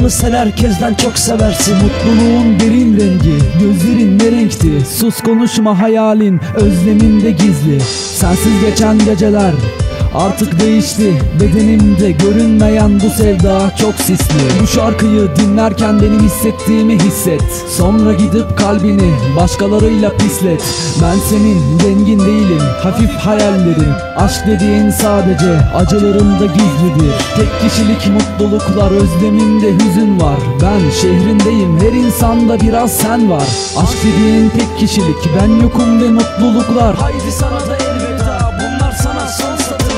Yalanı sen herkesten çok seversin. Mutluluğun derin rengi, gözlerin ne renkti? Sus konuşma hayalin, özleminde gizli. Sensiz geçen geceler artık değişti. Bedenimde görünmeyen bu sevda çok sisli. Bu şarkıyı dinlerken benim hissettiğimi hisset. Sonra gidip kalbini başkalarıyla pislet. Ben senin rengin değilim, hafif hayallerim. Aşk dediğin sadece acılarında gizlidir. Tek kişilik mutluluklar, özlemimde hüzün var. Ben şehrindeyim, her insanda biraz sen var. Aşk dediğin tek kişilik, ben yokum ve mutluluklar. Haydi sana da elveda, bunlar sana son satırlar.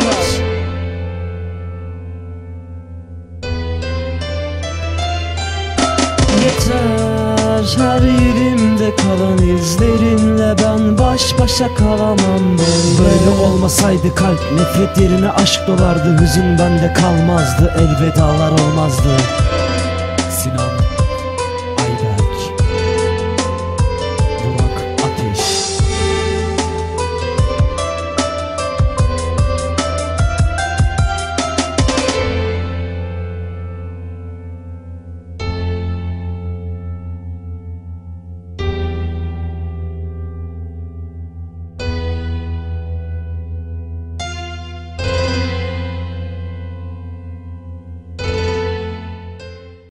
Yeter, her yerimde kalan izlerinle ben baş başa kalamam böyle olmasaydı kalp nefret yerine aşk dolardı. Hüzün bende kalmazdı, elvedalar olmazdı. Sinan